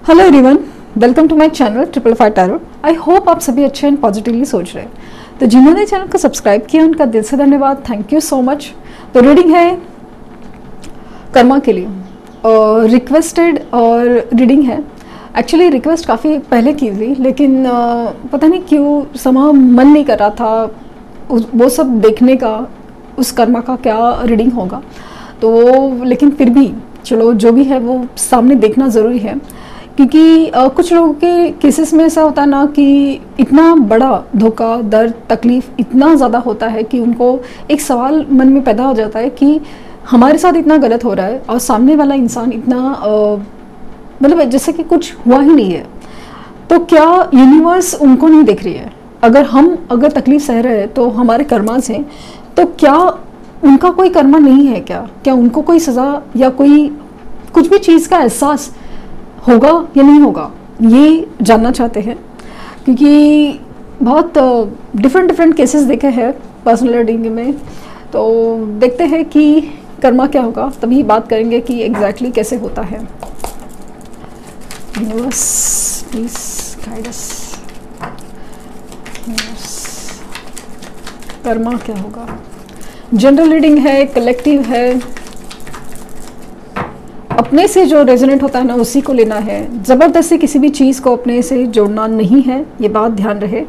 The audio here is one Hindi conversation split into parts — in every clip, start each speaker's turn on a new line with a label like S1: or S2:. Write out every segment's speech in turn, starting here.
S1: Hello everyone, welcome to my channel triple five tarot. I hope आप सभी अच्छे एंड पॉजिटिवली सोच रहे हैं। तो जिन्होंने चैनल को सब्सक्राइब किया उनका दिल से धन्यवाद, थैंक यू सो मच। तो रीडिंग है कर्मा के लिए और रिक्वेस्टेड और रीडिंग है। एक्चुअली रिक्वेस्ट काफ़ी पहले की थी, लेकिन पता नहीं क्यों समा मन नहीं कर रहा था वो सब देखने का, उस कर्मा का क्या रीडिंग होगा। तो लेकिन फिर भी चलो, जो भी है वो सामने देखना ज़रूरी है, क्योंकि कुछ लोगों के केसेस में ऐसा होता है ना कि इतना बड़ा धोखा, दर्द, तकलीफ़ इतना ज़्यादा होता है कि उनको एक सवाल मन में पैदा हो जाता है कि हमारे साथ इतना गलत हो रहा है और सामने वाला इंसान इतना मतलब जैसे कि कुछ हुआ ही नहीं है। तो क्या यूनिवर्स उनको नहीं देख रही है? अगर तकलीफ़ सह रहे हैं तो हमारे कर्मास हैं, तो क्या उनका कोई कर्मा नहीं है? क्या उनको कोई सज़ा या कोई कुछ भी चीज़ का एहसास होगा या नहीं होगा, ये जानना चाहते हैं। क्योंकि बहुत डिफरेंट केसेस देखे हैं पर्सनल रीडिंग में। तो देखते हैं कि कर्मा क्या होगा, तभी बात करेंगे कि एग्जैक्टली कैसे होता है। Universe please guide us. Karma क्या होगा? जनरल रीडिंग है, कलेक्टिव है। अपने से जो रेजोनेट होता है ना, उसी को लेना है। ज़बरदस्ती किसी भी चीज़ को अपने से जोड़ना नहीं है, ये बात ध्यान रहे।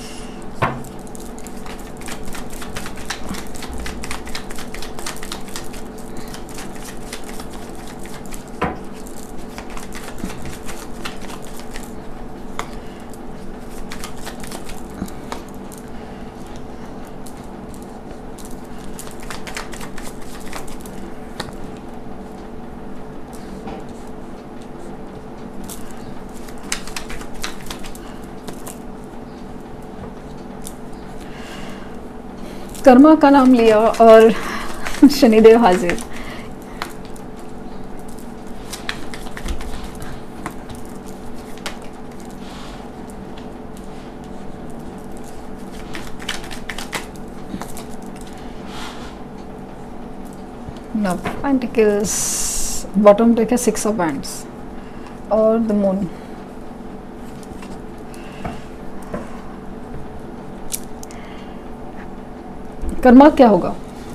S1: कर्मा का नाम लिया और शनिदेव हाजिर। नव पेंटिकल्स, बॉटम डेक है 6 ऑफ वैंड्स और द मून। कर्मा क्या होगा?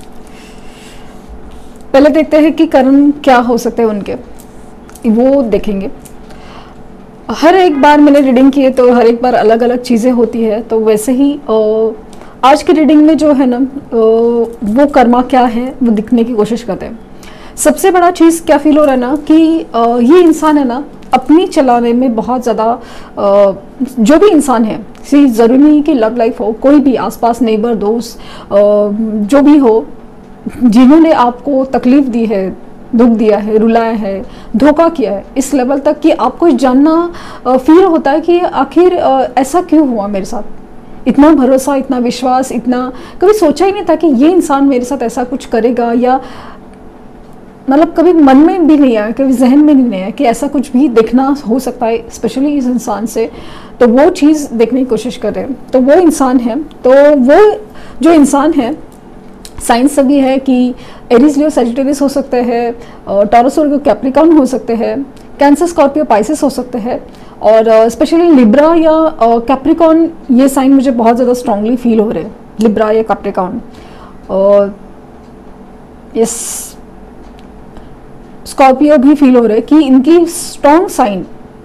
S1: पहले देखते हैं कि कर्म क्या हो सकते हैं उनके, वो देखेंगे। हर एक बार मैंने रीडिंग की है तो हर एक बार अलग अलग चीज़ें होती है। तो वैसे ही आज की रीडिंग में जो है ना, वो कर्मा क्या है वो दिखने की कोशिश करते हैं। सबसे बड़ा चीज़ क्या फील हो रहा है ना कि ये इंसान है ना, अपनी चलाने में बहुत ज़्यादा जो भी इंसान है, ज़रूरी नहीं कि लव लाइफ हो, कोई भी आसपास नेबर, दोस्त, जो भी हो, जिन्होंने आपको तकलीफ़ दी है, दुख दिया है, रुलाया है, धोखा किया है, इस लेवल तक कि आपको जानना फील होता है कि आखिर ऐसा क्यों हुआ मेरे साथ। इतना भरोसा, इतना विश्वास, इतना कभी सोचा ही नहीं था कि ये इंसान मेरे साथ ऐसा कुछ करेगा, या मतलब कभी मन में भी नहीं आया, कभी जहन में नहीं आया कि ऐसा कुछ भी देखना हो सकता है, स्पेशली इस इंसान से। तो वो चीज़ देखने की कोशिश कर रहे हैं। तो वो इंसान है, तो वो जो इंसान है, साइंस सभी है कि एरीज, लियो, सजिटेरियस हो सकते हैं, टॉरस और कैप्रिकॉर्न हो सकते हैं, कैंसर, स्कॉर्पियो, पाइसेस हो सकते हैं, और स्पेशली लिब्रा या कैप्रिकॉर्न, ये साइन मुझे बहुत ज़्यादा स्ट्रांगली फील हो रहे हैं, लिब्रा या कैप्रिकॉर्न। और यस, स्कॉर्पियो भी फील हो रहे हैं कि इनकी strong sign,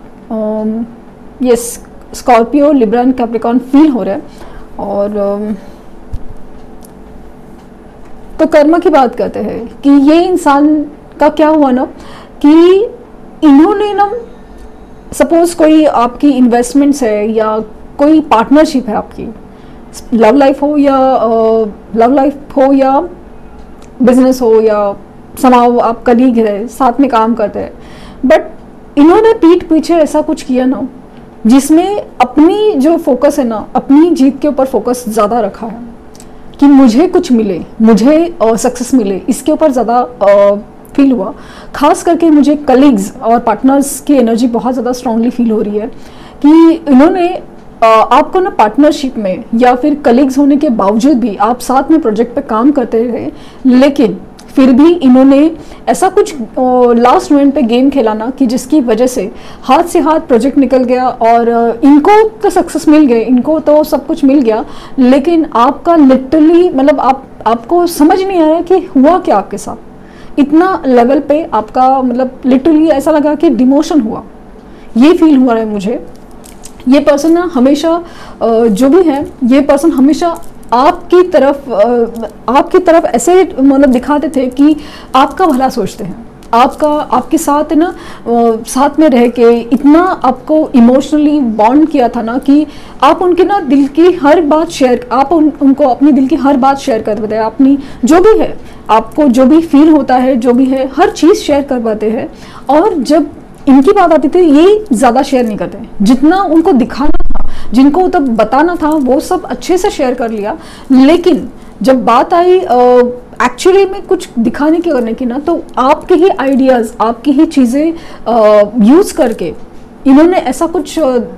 S1: yes, Scorpio, Libra and Capricorn feel हो रहे हैं। और तो कर्मा की बात करते हैं कि ये इंसान का क्या हुआ ना कि इन्होंने ना, सपोज कोई आपकी इन्वेस्टमेंट्स है या कोई पार्टनरशिप है आपकी, लव लाइफ हो या बिजनेस हो या समाव, आप कलीग है, साथ में काम करते हैं, बट इन्होंने पीठ पीछे ऐसा कुछ किया ना जिसमें अपनी जो फोकस है ना, अपनी जीत के ऊपर फोकस ज़्यादा रखा है कि मुझे कुछ मिले, मुझे सक्सेस मिले, इसके ऊपर ज़्यादा फील हुआ। खास करके मुझे कलीग्स और पार्टनर्स की एनर्जी बहुत ज़्यादा स्ट्रांगली फील हो रही है कि इन्होंने आपको ना पार्टनरशिप में या फिर कलीग्स होने के बावजूद भी आप साथ में प्रोजेक्ट पे काम करते रहे, लेकिन फिर भी इन्होंने ऐसा कुछ लास्ट मोमेंट पे गेम खेला ना कि जिसकी वजह से हाथ से हाथ प्रोजेक्ट निकल गया, और इनको तो सक्सेस मिल गए, इनको तो सब कुछ मिल गया, लेकिन आपका लिटरली मतलब आपको समझ नहीं आ रहा कि हुआ क्या आपके साथ। इतना लेवल पे आपका मतलब लिटरली ऐसा लगा कि डिमोशन हुआ, ये फील हुआ है मुझे। ये पर्सन ना हमेशा जो भी है, ये पर्सन हमेशा आपकी तरफ ऐसे मतलब दिखाते थे कि आपका भला सोचते हैं, आपके साथ ना साथ में रह के इतना आपको इमोशनली बॉन्ड किया था ना कि आप उनके ना दिल की हर बात शेयर, आप उनको अपनी दिल की हर बात शेयर कर पाते हैं, अपनी जो भी है, आपको जो भी फील होता है, जो भी है, हर चीज़ शेयर कर पाते हैं। और जब इनकी बात आती थी ये ज़्यादा शेयर नहीं करते, जितना उनको दिखाना था, जिनको तब बताना था, वो सब अच्छे से शेयर कर लिया। लेकिन जब बात आई एक्चुअली में कुछ दिखाने की करने की ना, तो आपके ही आइडियाज़, आपकी ही चीज़ें यूज़ करके इन्होंने ऐसा कुछ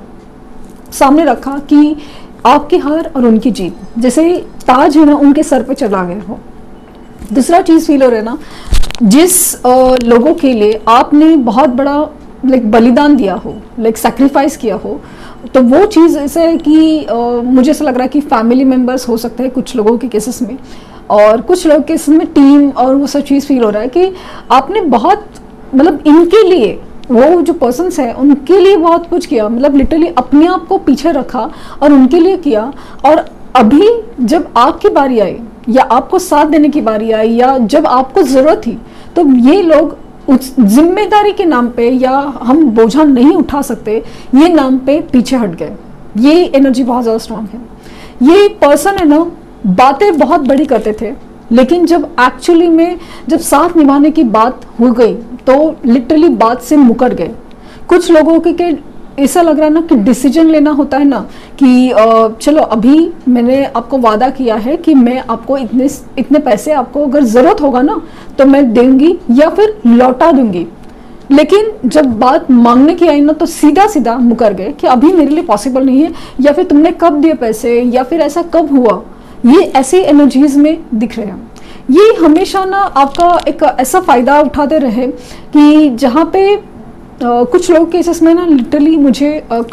S1: सामने रखा कि आपकी हार और उनकी जीत, जैसे ताज है ना उनके सर पे चला गया हो। दूसरा चीज़ फील हो रहा है ना, जिस लोगों के लिए आपने बहुत बड़ा लाइक बलिदान दिया हो, लाइक सैक्रिफाइस किया हो, तो वो चीज़ ऐसे है कि मुझे ऐसा लग रहा है कि फैमिली मेम्बर्स हो सकते हैं कुछ लोगों के केसेस में, और कुछ लोगों के केसेस में टीम, और वो सब चीज़ फील हो रहा है कि आपने बहुत मतलब इनके लिए, वो जो पर्सन्स हैं उनके लिए बहुत कुछ किया, मतलब लिटरली अपने आप को पीछे रखा और उनके लिए किया। और अभी जब आपकी बारी आई या आपको साथ देने की बारी आई या जब आपको ज़रूरत थी, तो ये लोग उस जिम्मेदारी के नाम पे, या हम बोझा नहीं उठा सकते ये नाम पे पीछे हट गए। ये एनर्जी बहुत ज़्यादा स्ट्रांग है। ये पर्सन है ना बातें बहुत बड़ी करते थे, लेकिन जब एक्चुअली में जब साथ निभाने की बात हो गई तो लिटरली बात से मुकर गए। कुछ लोगों के ऐसा लग रहा है ना कि डिसीजन लेना होता है ना कि चलो अभी मैंने आपको वादा किया है कि मैं आपको इतने पैसे आपको अगर ज़रूरत होगा ना तो मैं दूंगी या फिर लौटा दूंगी, लेकिन जब बात मांगने की आई ना तो सीधा सीधा मुकर गए कि अभी मेरे लिए पॉसिबल नहीं है, या फिर तुमने कब दिए पैसे, या फिर ऐसा कब हुआ। ये ऐसी एनर्जीज में दिख रहे हैं। ये हमेशा ना आपका एक ऐसा फ़ायदा उठाते रहे कि जहाँ पे कुछ लोग केसेस में ना लिटरली मुझे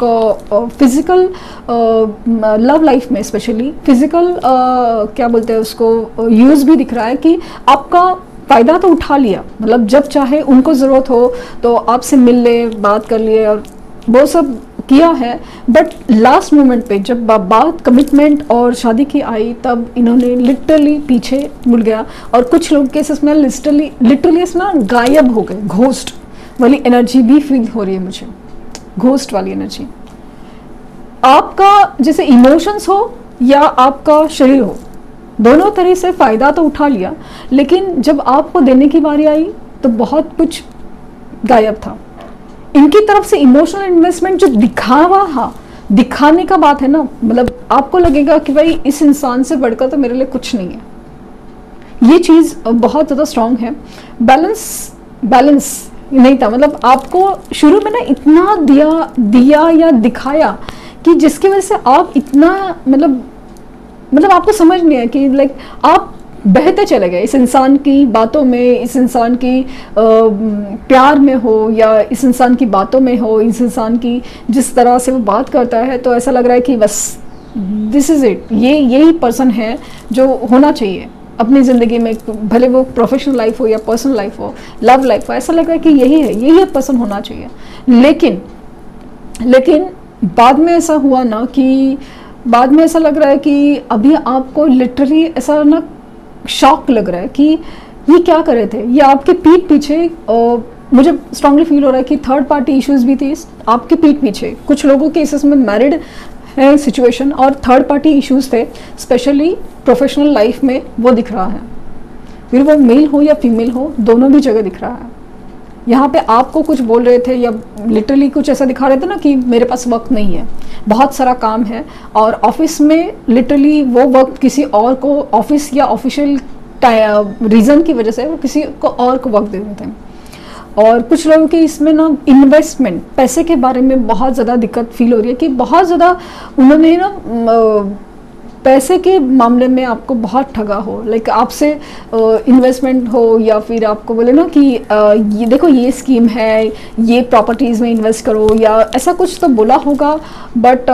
S1: फिज़िकल लव लाइफ में स्पेशली फिज़िकल क्या बोलते हैं उसको यूज़ भी दिख रहा है कि आपका फ़ायदा तो उठा लिया, मतलब जब चाहे उनको ज़रूरत हो तो आपसे मिल ले, बात कर लिए और वो सब किया है। बट लास्ट मोमेंट पे जब बात कमिटमेंट और शादी की आई तब इन्होंने लिटरली पीछे मुड़ गया, और कुछ लोग केसेस में लिटरली ना गायब हो गए। घोस्ट वाली एनर्जी भी फील हो रही है मुझे, घोस्ट वाली एनर्जी। आपका जैसे इमोशंस हो या आपका शरीर हो, दोनों तरह से फ़ायदा तो उठा लिया, लेकिन जब आपको देने की बारी आई तो बहुत कुछ गायब था। इनकी तरफ से इमोशनल इन्वेस्टमेंट जो दिखाने का बात है ना, मतलब आपको लगेगा कि भाई इस इंसान से बढ़कर तो मेरे लिए कुछ नहीं है। ये चीज़ बहुत ज़्यादा स्ट्रांग है। बैलेंस नहीं था, मतलब आपको शुरू में ना इतना दिया या दिखाया कि जिसकी वजह से आप इतना मतलब आपको समझ नहीं है कि लाइक आप बहते चले गए इस इंसान की बातों में, इस इंसान की प्यार में हो, या इस इंसान की बातों में हो, इस इंसान की जिस तरह से वो बात करता है, तो ऐसा लग रहा है कि बस दिस इज़ इट, यही पर्सन है जो होना चाहिए अपनी ज़िंदगी में, भले वो प्रोफेशनल लाइफ हो या पर्सनल लाइफ हो, लव लाइफ हो, ऐसा लग रहा है कि यही पर्सन होना चाहिए। लेकिन बाद में ऐसा हुआ ना कि बाद में ऐसा लग रहा है कि अभी आपको लिटरली ऐसा ना शॉक लग रहा है कि ये क्या कर रहे थे, ये आपके पीठ पीछे। मुझे स्ट्रांगली फील हो रहा है कि थर्ड पार्टी इश्यूज भी थी आपके पीठ पीछे। कुछ लोगों के केसेस में मैरिड है सिचुएशन और थर्ड पार्टी इश्यूज थे, स्पेशली प्रोफेशनल लाइफ में वो दिख रहा है। फिर वो मेल हो या फीमेल हो, दोनों भी जगह दिख रहा है। यहाँ पे आपको कुछ बोल रहे थे या लिटरली कुछ ऐसा दिखा रहे थे ना कि मेरे पास वक्त नहीं है, बहुत सारा काम है, और ऑफिस में लिटरली वो वक्त किसी और को, ऑफिस या ऑफिशियल रीज़न की वजह से वो किसी को और को वक्त दे देते हैं। और कुछ लोगों के इसमें ना इन्वेस्टमेंट, पैसे के बारे में बहुत ज़्यादा दिक्कत फील हो रही है कि बहुत ज़्यादा उन्होंने ना पैसे के मामले में आपको बहुत ठगा हो, लाइक आपसे इन्वेस्टमेंट हो या फिर आपको बोले ना कि ये देखो ये स्कीम है, ये प्रॉपर्टीज़ में इन्वेस्ट करो या ऐसा कुछ तो बोला होगा, बट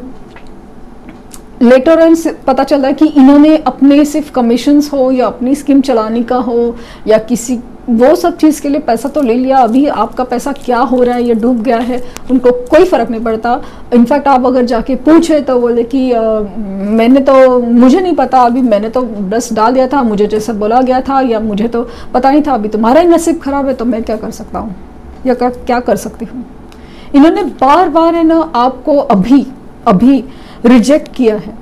S1: लेटर ऑन पता चल रहा है कि इन्होंने अपने सिर्फ कमीशंस हो या अपनी स्कीम चलाने का हो या किसी वो सब चीज़ के लिए पैसा तो ले लिया, अभी आपका पैसा क्या हो रहा है, ये डूब गया है, उनको कोई फ़र्क नहीं पड़ता। इनफैक्ट आप अगर जाके पूछे तो बोले कि मैंने तो मुझे नहीं पता, अभी मैंने तो बस डाल दिया था, मुझे जैसा बोला गया था, या मुझे तो पता नहीं था, अभी तुम्हारा ही नसीब खराब है तो मैं क्या कर सकता हूँ या क्या कर सकती हूँ। इन्होंने बार बार है ना आपको अभी अभी रिजेक्ट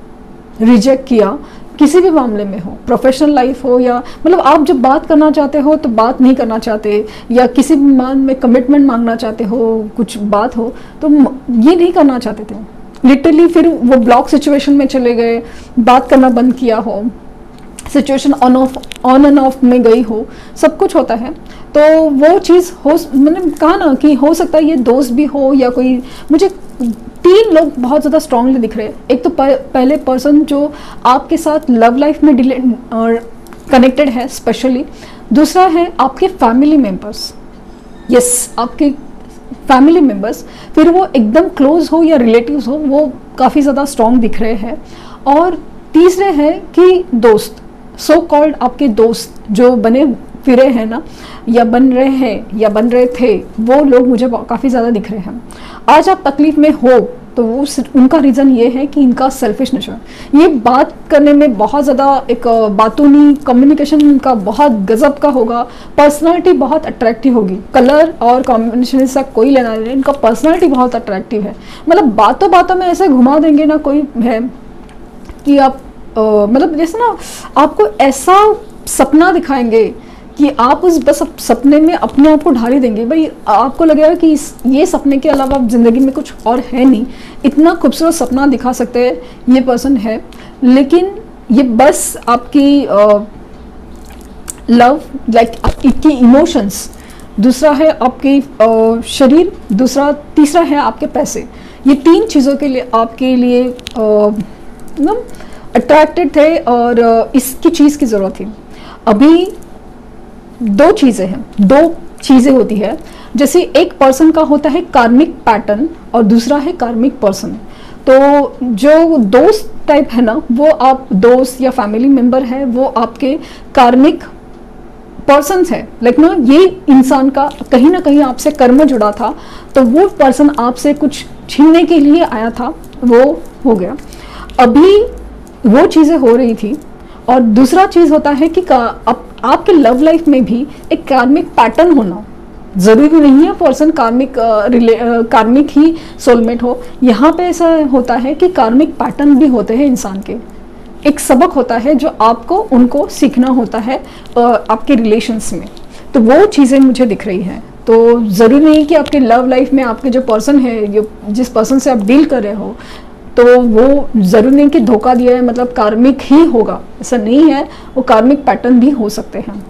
S1: किया किसी भी मामले में हो, प्रोफेशनल लाइफ हो या मतलब आप जब बात करना चाहते हो तो बात नहीं करना चाहते, या किसी भी मान में कमिटमेंट मांगना चाहते हो, कुछ बात हो तो ये नहीं करना चाहते थे लिटरली, फिर वो ब्लॉक सिचुएशन में चले गए, बात करना बंद किया हो, सिचुएशन ऑन एंड ऑफ में गई हो, सब कुछ होता है। तो वो चीज़ हो, मैंने कहा ना कि हो सकता है ये दोस्त भी हो या कोई, मुझे 3 लोग बहुत ज़्यादा स्ट्रांगली दिख रहे हैं। एक तो पहले पर्सन जो आपके साथ लव लाइफ में कनेक्टेड है स्पेशली, दूसरा है आपके फैमिली मेम्बर्स, यस आपके फैमिली मेम्बर्स, फिर वो एकदम क्लोज हो या रिलेटिव्स हो, वो काफ़ी ज़्यादा स्ट्रांग दिख रहे हैं, और तीसरे हैं कि दोस्त, सो कॉल्ड आपके दोस्त जो बने फिरे हैं ना, या बन रहे हैं या बन रहे थे, वो लोग मुझे काफ़ी ज़्यादा दिख रहे हैं। आज आप तकलीफ में हो तो वो उनका रीज़न ये है कि इनका सेल्फिश नेचर, ये बात करने में बहुत ज़्यादा एक बातूनी कम्युनिकेशन इनका बहुत गजब का होगा, पर्सनालिटी बहुत अट्रैक्टिव होगी, कलर और कॉम्बिनेशन से कोई लेना नहीं, इनका पर्सनालिटी बहुत अट्रैक्टिव है, मतलब बातों बातों में ऐसे घुमा देंगे ना कोई है कि आप मतलब जैसे ना आपको ऐसा सपना दिखाएंगे कि आप उस बस सपने में अपने आप को ढाली देंगे, भाई आपको लगेगा कि ये सपने के अलावा आप ज़िंदगी में कुछ और है नहीं, इतना खूबसूरत सपना दिखा सकते हैं ये पर्सन है। लेकिन ये बस आपकी लव, लाइक आपकी इमोशंस, दूसरा है आपकी शरीर, तीसरा है आपके पैसे, ये 3 चीज़ों के लिए आपके लिए अट्रैक्टेड थे और इसकी चीज़ की ज़रूरत थी। अभी 2 चीज़ें हैं, 2 चीज़ें होती है, जैसे एक पर्सन का होता है कार्मिक पैटर्न और दूसरा है कार्मिक पर्सन। तो जो दोस्त टाइप है ना, वो आप दोस्त या फैमिली मेम्बर है, वो आपके कार्मिक पर्सन्स है, लाइक ना ये इंसान का कहीं ना कहीं आपसे कर्म जुड़ा था, तो वो पर्सन आपसे कुछ छीनने के लिए आया था, वो हो गया। अभी वो चीज़ें हो रही थी। और दूसरा चीज़ होता है कि आपके लव लाइफ में भी एक कार्मिक पैटर्न होना ज़रूरी नहीं है पर्सन कार्मिक ही सोलमेट हो। यहाँ पे ऐसा होता है कि कार्मिक पैटर्न भी होते हैं इंसान के, एक सबक होता है जो आपको उनको सीखना होता है आपके रिलेशंस में, तो वो चीज़ें मुझे दिख रही हैं। तो ज़रूरी नहीं कि आपके लव लाइफ में आपके जो पर्सन है, जिस पर्सन से आप डील कर रहे हो, तो वो ज़रूरी नहीं कि धोखा दिया है मतलब कार्मिक ही होगा, ऐसा नहीं है, वो कार्मिक पैटर्न भी हो सकते हैं।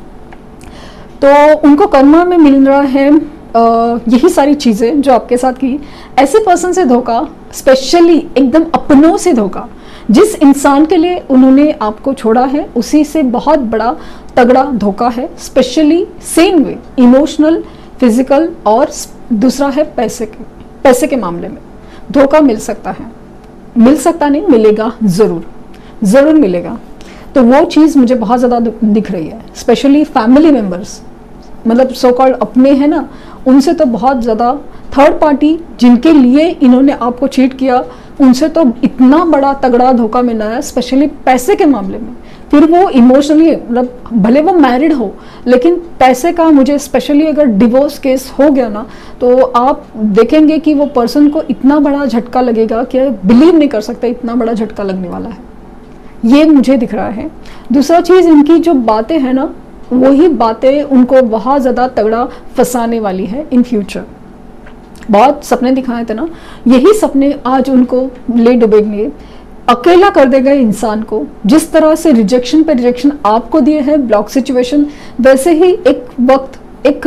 S1: तो उनको कर्मा में मिल रहा है यही सारी चीज़ें जो आपके साथ की। ऐसे पर्सन से धोखा, स्पेशली एकदम अपनों से धोखा, जिस इंसान के लिए उन्होंने आपको छोड़ा है उसी से बहुत बड़ा तगड़ा धोखा है, specially same way emotional, physical, और दूसरा है पैसे के मामले में धोखा मिल सकता है, मिल सकता नहीं, मिलेगा, ज़रूर मिलेगा। तो वो चीज़ मुझे बहुत ज़्यादा दिख रही है, स्पेशली फैमिली मेम्बर्स, मतलब सो कॉल्ड अपने हैं ना, उनसे तो बहुत ज़्यादा, थर्ड पार्टी जिनके लिए इन्होंने आपको चीट किया, उनसे तो इतना बड़ा तगड़ा धोखा मिला है, स्पेशली पैसे के मामले में। फिर वो इमोशनली, मतलब भले वो मैरिड हो, लेकिन पैसे का मुझे स्पेशली अगर डिवोर्स केस हो गया ना, तो आप देखेंगे कि वो पर्सन को इतना बड़ा झटका लगेगा कि बिलीव नहीं कर सकते इतना बड़ा झटका लगने वाला है, ये मुझे दिख रहा है। दूसरा चीज़, इनकी जो बातें हैं ना, वही बातें उनको बहुत ज़्यादा तगड़ा फंसाने वाली है इन फ्यूचर। बहुत सपने दिखाए थे ना, यही सपने आज उनको ले डुबेंगे, अकेला कर देगा इंसान को। जिस तरह से रिजेक्शन पे रिजेक्शन आपको दिए हैं, ब्लॉक सिचुएशन, वैसे ही एक वक्त एक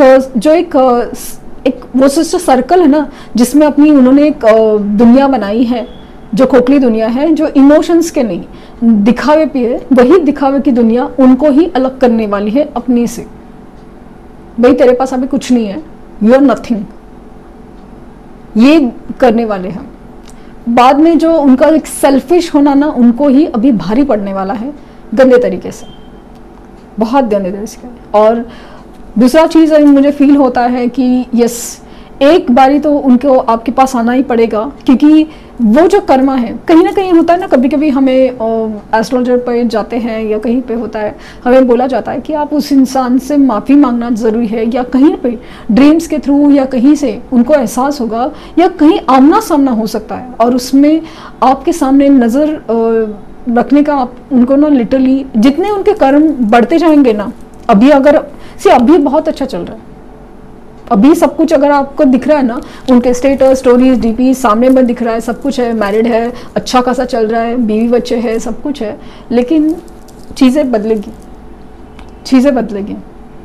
S1: वो सर्कल है ना, जिसमें अपनी उन्होंने एक दुनिया बनाई है, जो खोखली दुनिया है, जो इमोशंस के नहीं दिखावे पे है, वही दिखावे की दुनिया उनको ही अलग करने वाली है अपने से। भाई तेरे पास अभी कुछ नहीं है, यू आर नथिंग, ये करने वाले हैं। बाद में जो उनका एक सेल्फिश होना ना, उनको ही अभी भारी पड़ने वाला है, गंदे तरीके से, बहुत गंदे तरीके से। और दूसरा चीज़ मुझे फील होता है कि यस, एक बारी तो उनको आपके पास आना ही पड़ेगा, क्योंकि वो जो कर्मा है, कहीं ना कहीं होता है ना, कभी कभी हमें एस्ट्रोलॉजर पे जाते हैं या कहीं पे होता है, हमें बोला जाता है कि आप उस इंसान से माफ़ी मांगना ज़रूरी है, या कहीं पे ड्रीम्स के थ्रू या कहीं से उनको एहसास होगा, या कहीं आमना सामना हो सकता है, और उसमें आपके सामने नज़र रखने का आप उनको ना लिटरली, जितने उनके कर्म बढ़ते जाएंगे ना, अभी अगर से अभी बहुत अच्छा चल रहा है, अभी सब कुछ अगर आपको दिख रहा है ना, उनके स्टेटस, स्टोरीज, डीपी सामने में दिख रहा है, सब कुछ है, मैरिड है, अच्छा खासा चल रहा है, बीवी बच्चे है, सब कुछ है, लेकिन चीज़ें बदलेगी, चीज़ें बदलेगी।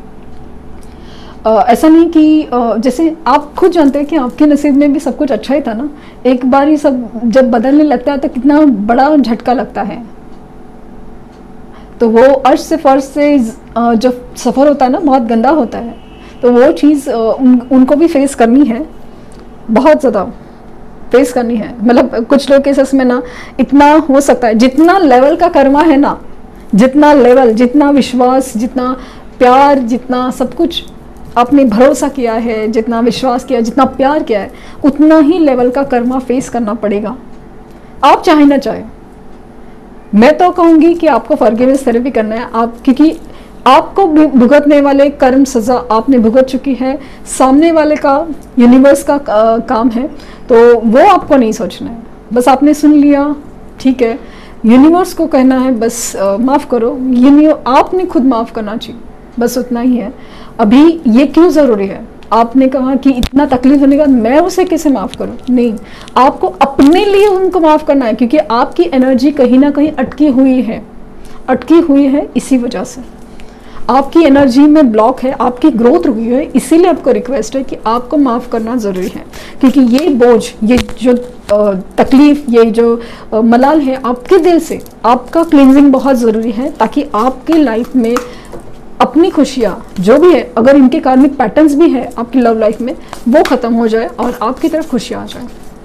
S1: ऐसा नहीं कि जैसे आप खुद जानते हैं कि आपके नसीब में भी सब कुछ अच्छा ही था ना, एक बार ही सब जब बदलने लगता है तो कितना बड़ा झटका लगता है। तो वो अर्श से फर्श से जो सफ़र होता है ना, बहुत गंदा होता है, तो वो चीज़ उनको भी फेस करनी है, बहुत ज़्यादा फेस करनी है। मतलब कुछ लोग केसेस में ना इतना हो सकता है, जितना लेवल का कर्मा है ना, जितना लेवल, जितना विश्वास, जितना प्यार, जितना सब कुछ आपने भरोसा किया है, जितना विश्वास किया, जितना प्यार किया है, उतना ही लेवल का कर्मा फेस करना पड़ेगा, आप चाहे ना चाहे। मैं तो कहूँगी कि आपको फॉरगिवनेस थेरेपी करना है, आप, क्योंकि आपको भुगतने वाले कर्म सज़ा आपने भुगत चुकी है, सामने वाले का, यूनिवर्स का काम है, तो वो आपको नहीं सोचना है। बस आपने सुन लिया, ठीक है, यूनिवर्स को कहना है बस माफ़ करो, आपने खुद माफ़ करना चाहिए, बस उतना ही है। अभी ये क्यों ज़रूरी है? आपने कहा कि इतना तकलीफ होने के बाद मैं उसे कैसे माफ़ करूं? नहीं, आपको अपने लिए उनको माफ़ करना है, क्योंकि आपकी एनर्जी कहीं ना कहीं अटकी हुई है इसी वजह से। आपकी एनर्जी में ब्लॉक है, आपकी ग्रोथ रुकी है, इसीलिए आपको रिक्वेस्ट है कि आपको माफ़ करना ज़रूरी है, क्योंकि ये बोझ, ये जो तकलीफ, ये जो मलाल है आपके दिल से, आपका क्लींजिंग बहुत ज़रूरी है, ताकि आपकी लाइफ में अपनी खुशियाँ जो भी है, अगर इनके कार्मिक पैटर्न्स भी है आपकी लव लाइफ में, वो ख़त्म हो जाए और आपकी तरफ खुशियाँ आ जाए।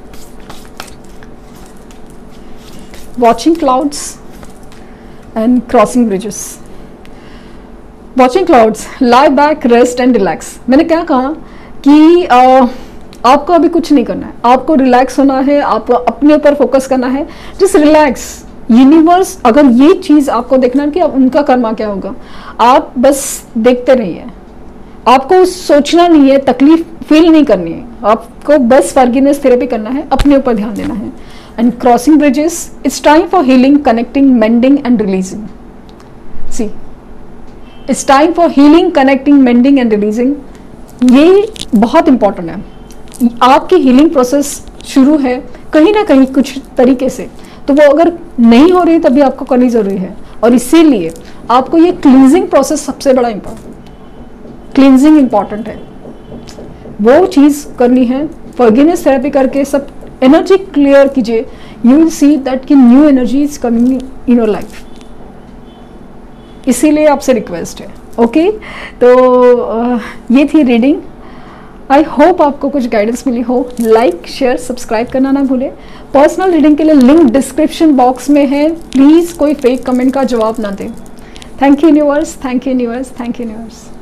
S1: Watching clouds and crossing bridges. Watching clouds, lie back, rest and relax. मैंने क्या कहा कि आपको अभी कुछ नहीं करना है, आपको रिलैक्स होना है, आपको अपने ऊपर फोकस करना है, जस्ट रिलैक्स। यूनिवर्स, अगर ये चीज़ आपको देखना है कि अब उनका कर्मा क्या होगा, आप बस देखते रहिए, आपको सोचना नहीं है, तकलीफ फील नहीं करनी है, आपको बस फॉरगिवनेस थेरेपी करना है, अपने ऊपर ध्यान देना है। And crossing bridges, it's time for healing, connecting, mending and releasing. See, it's time for healing, connecting, mending and releasing. ये बहुत इंपॉर्टेंट है। आपकी हीलिंग प्रोसेस शुरू है कहीं ना कहीं कुछ तरीके से, तो वो अगर नहीं हो रही तभी आपको करनी जरूरी है, और इसीलिए आपको ये क्लींजिंग प्रोसेस सबसे बड़ा क्लींजिंग इंपॉर्टेंट है, वो चीज़ करनी है। फॉरगिवनेस थेरेपी करके सब एनर्जी क्लियर कीजिए, यू विल सी दैट कि new energy is coming in your life. इसीलिए आपसे रिक्वेस्ट है, ओके। तो ये थी रीडिंग। आई होप आपको कुछ गाइडेंस मिली हो। लाइक, शेयर, सब्सक्राइब करना ना भूलें। पर्सनल रीडिंग के लिए लिंक डिस्क्रिप्शन बॉक्स में है, प्लीज़ कोई फेक कमेंट का जवाब ना दें। Thank you universe, thank you universe, thank you universe.